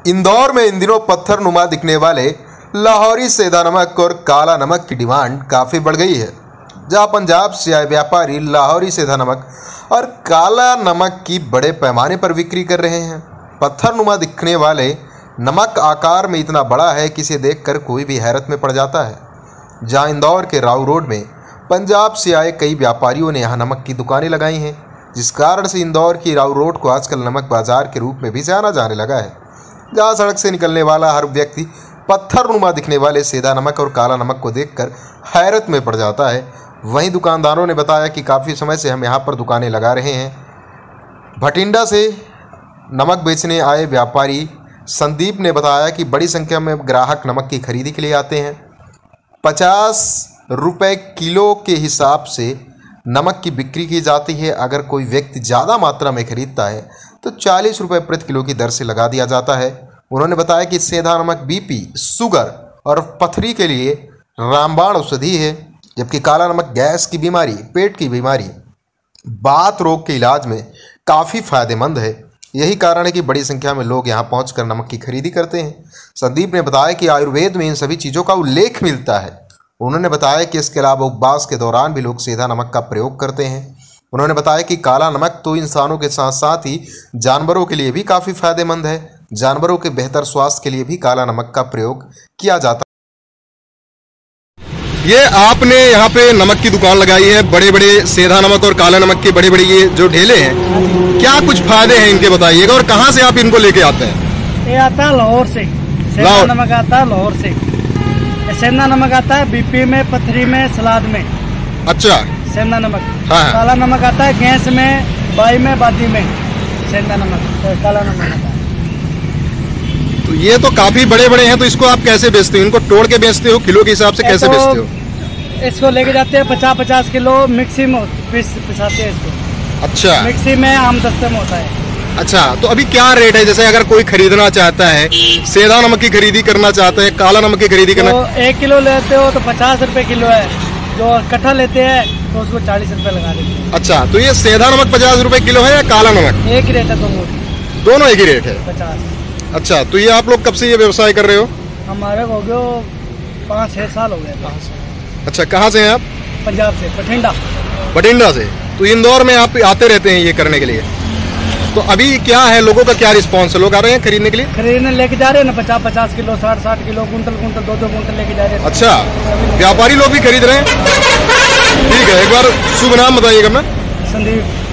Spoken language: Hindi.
इंदौर में इन दिनों पत्थरनुमा दिखने वाले लाहौरी सेंधा नमक और काला नमक की डिमांड काफ़ी बढ़ गई है। जहां पंजाब से आए व्यापारी लाहौरी सेंधा नमक और काला नमक की बड़े पैमाने पर बिक्री कर रहे हैं। पत्थरनुमा दिखने वाले नमक आकार में इतना बड़ा है कि इसे देखकर कोई भी हैरत में पड़ जाता है। जहां इंदौर के राव रोड में पंजाब से आए कई व्यापारियों ने यहां नमक की दुकानें लगाई हैं, जिस कारण से इंदौर की राव रोड को आजकल नमक बाजार के रूप में भी जाना जाने लगा है। जहां सड़क से निकलने वाला हर व्यक्ति पत्थरनुमा दिखने वाले सेंधा नमक और काला नमक को देखकर हैरत में पड़ जाता है। वहीं दुकानदारों ने बताया कि काफ़ी समय से हम यहां पर दुकानें लगा रहे हैं। भटिंडा से नमक बेचने आए व्यापारी संदीप ने बताया कि बड़ी संख्या में ग्राहक नमक की खरीदी के लिए आते हैं। 50 रुपये किलो के हिसाब से नमक की बिक्री की जाती है। अगर कोई व्यक्ति ज़्यादा मात्रा में खरीदता है तो 40 रुपये प्रति किलो की दर से लगा दिया जाता है। उन्होंने बताया कि सेंधा नमक बीपी, शुगर और पथरी के लिए रामबाण औषधि है, जबकि काला नमक गैस की बीमारी, पेट की बीमारी, बात रोग के इलाज में काफ़ी फायदेमंद है। यही कारण है कि बड़ी संख्या में लोग यहां पहुंचकर नमक की खरीदी करते हैं। संदीप ने बताया कि आयुर्वेद में इन सभी चीज़ों का उल्लेख मिलता है। उन्होंने बताया कि इसके अलावा उपवास के दौरान भी लोग सेंधा नमक का प्रयोग करते हैं। उन्होंने बताया कि काला नमक तो इंसानों के साथ साथ ही जानवरों के लिए भी काफ़ी फायदेमंद है। जानवरों के बेहतर स्वास्थ्य के लिए भी काला नमक का प्रयोग किया जाता है। ये आपने यहाँ पे नमक की दुकान लगाई है, बड़े बड़े सेंधा नमक और काला नमक के बड़े बड़े ये जो ढेले हैं, क्या कुछ फायदे हैं इनके बताइएगा, और कहाँ से आप इनको लेके आते हैं? ये आता है लाहौर से, सेंधा नमक आता है लाहौर से। सेंधा नमक आता है बीपी में, पथरी में, सलाद में। अच्छा, सेंधा नमक। हाँ। काला नमक आता है गैस में, बाई में, बादी में। सेंधा नमक, काला नमक आता है। तो ये तो काफी बड़े बड़े हैं, तो इसको आप कैसे बेचते हो? इनको तोड़ के बेचते हो, किलो के हिसाब से कैसे बेचते हो? इसको लेके जाते हैं 50-50 किलो मिक्सी में पिसाते हैं इसको। अच्छा, मिक्सी में आम दस्ते में होता है। अच्छा, तो अभी क्या रेट है? जैसे अगर कोई खरीदना चाहता है, सेंधा नमक की खरीदी करना चाहता है, काला नमक की खरीदी करना, तो 1 किलो लेते हो तो 50 रुपए किलो है। जो कट्ठा लेते हैं तो उसको 40 रुपए लगा देते हैं। अच्छा, तो ये सेंधा नमक 50 रुपए किलो है या काला नमक? एक ही रेट है दोनों एक ही रेट है, 50। अच्छा, तो ये आप लोग कब से ये व्यवसाय कर रहे हो? हमारे हो गए 5-6 साल हो गए। अच्छा, कहाँ से हैं आप? पंजाब से, भटिंडा से। तो इंदौर में आप आते रहते हैं ये करने के लिए? तो अभी क्या है, लोगों का क्या रिस्पॉन्स है? लोग आ रहे हैं खरीदने के लिए? खरीदने लेके जा रहे हैं ना, 50-50 किलो, 60-60 किलो, कुंटल 2-2 कुंटल लेके जा रहे हैं। अच्छा, व्यापारी लोग भी खरीद रहे हैं? ठीक है, एक बार शुभ नाम बताइएगा। मैं संदीप।